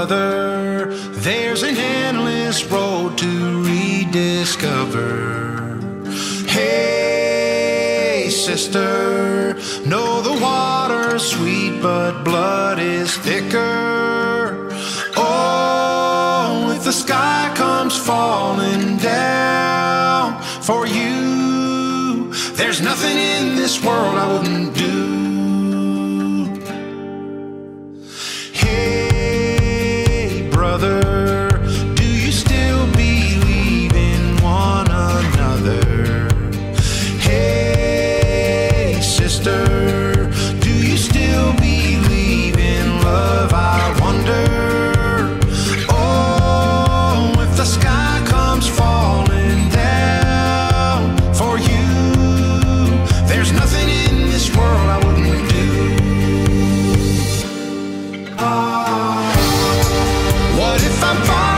brother, there's an endless road to rediscover. Hey, sister, know the water's sweet, but blood is thicker. Oh, if the sky comes falling down for you, there's nothing in this world I wouldn't do. Hey, brother, do you still believe in one another? Hey, sister, do you still believe in love? I wonder. Oh, if the sky comes falling down for you, there's nothing in this world I wouldn't do. What if I'm